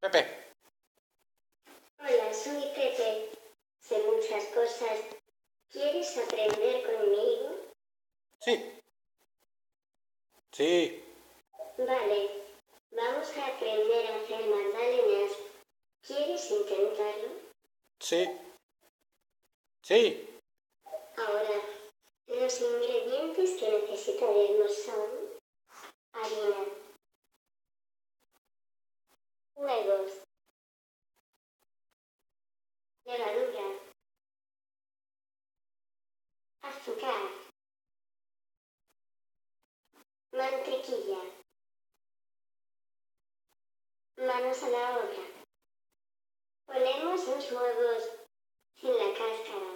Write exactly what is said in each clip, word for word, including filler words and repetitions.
Pepe. Hola, soy Pepe. Sé muchas cosas. ¿Quieres aprender conmigo? Sí. Sí. Vale. Vamos a aprender a hacer magdalenas. ¿Quieres intentarlo? Sí. Sí. Ahora, los ingredientes que necesitaremos son harina, huevos, levadura, azúcar, mantequilla. Manos a la obra. Ponemos los huevos sin la cáscara.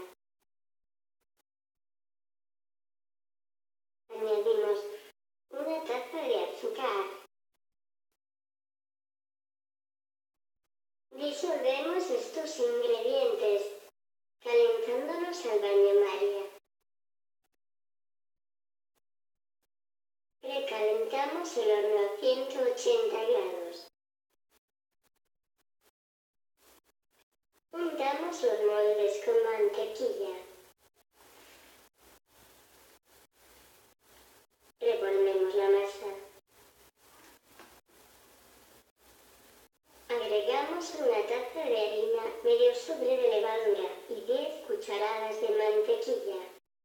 Añadimos una taza de azúcar. Disolvemos estos ingredientes calentándolos al baño María. Precalentamos el horno a ciento ochenta grados. Untamos los moldes con mantequilla. Revolvemos la masa. Agregamos una taza de harina, medio sobre de levadura y diez cucharadas de mantequilla.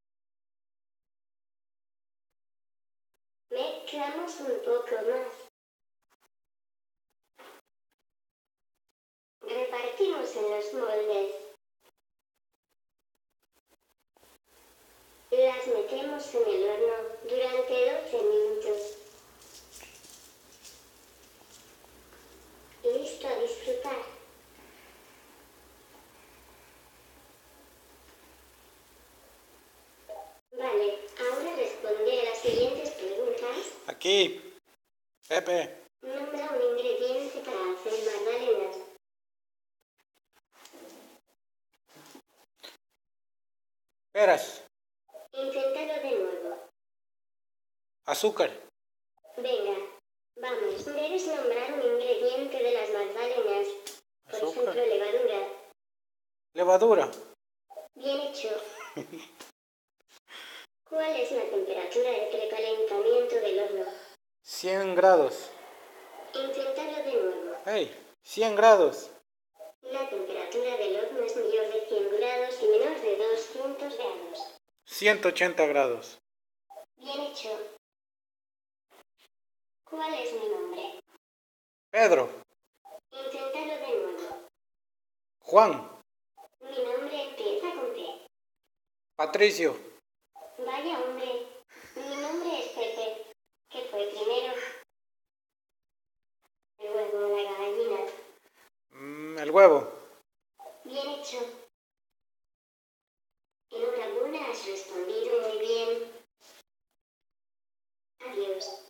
Mezclamos un poco más. Repartimos en los moldes. Las metemos en el horno durante doce minutos. Listo a disfrutar. Vale, ahora responde a las siguientes preguntas. Aquí. Pepe. Nombra un ingrediente para hacer magdalenas. Peras. Inténtalo de nuevo. Azúcar. Venga, vamos. Debes nombrar un ingrediente de las magdalenas. Por Azúcar. ejemplo, levadura. Levadura. Bien hecho. ¿Cuál es la temperatura de precalentamiento del horno? cien grados. Inténtalo de nuevo. Hey, cien grados. La temperatura del horno es mayor de cien grados y menor de doscientos grados. ciento ochenta grados. Bien hecho. ¿Cuál es mi nombre? Pedro. Inténtalo de nuevo. Juan. Mi nombre empieza con P. Patricio. Vaya hombre. Mi nombre es Pepe. ¿Qué fue primero? ¿El huevo o la gallina? Mm, el huevo. Bien hecho. Enhorabuena, has respondido muy bien. Adiós.